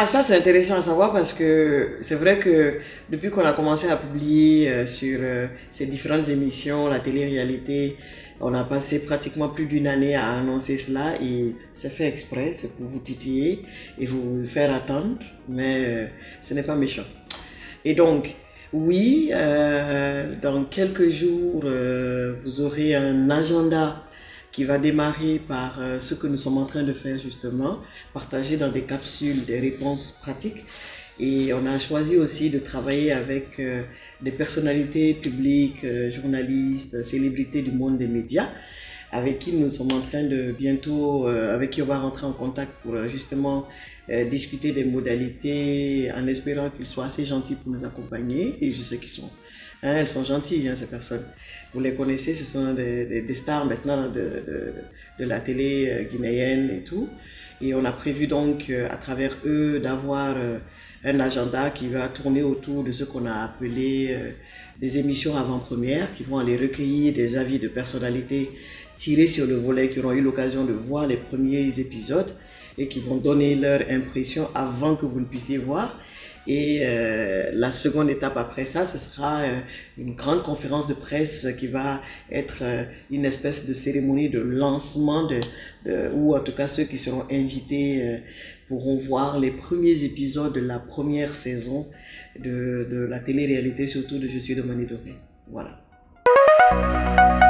Ah, ça c'est intéressant à savoir parce que c'est vrai que depuis qu'on a commencé à publier sur ces différentes émissions, la télé-réalité, on a passé pratiquement plus d'une année à annoncer cela et c'est fait exprès, c'est pour vous titiller et vous faire attendre, mais ce n'est pas méchant. Et donc, oui, dans quelques jours, vous aurez un agenda qui va démarrer par ce que nous sommes en train de faire justement, partager dans des capsules des réponses pratiques. Et on a choisi aussi de travailler avec des personnalités publiques, journalistes, célébrités du monde des médias, avec qui nous sommes en train de bientôt, avec qui on va rentrer en contact pour justement discuter des modalités en espérant qu'ils soient assez gentils pour nous accompagner. Et je sais qu'ils sont, hein, elles sont gentilles, hein, ces personnes. Vous les connaissez, ce sont des stars maintenant de la télé guinéenne et tout. Et on a prévu donc à travers eux d'avoir un agenda qui va tourner autour de ce qu'on a appelé des émissions avant-premières qui vont aller recueillir des avis de personnalités tirés sur le volet, qui auront eu l'occasion de voir les premiers épisodes et qui vont donner leur impression avant que vous ne puissiez voir. Et la seconde étape après ça, ce sera une grande conférence de presse qui va être une espèce de cérémonie de lancement, ou en tout cas ceux qui seront invités pourront voir les premiers épisodes de la première saison de la télé-réalité, surtout de Je suis de Mani Doré. Voilà.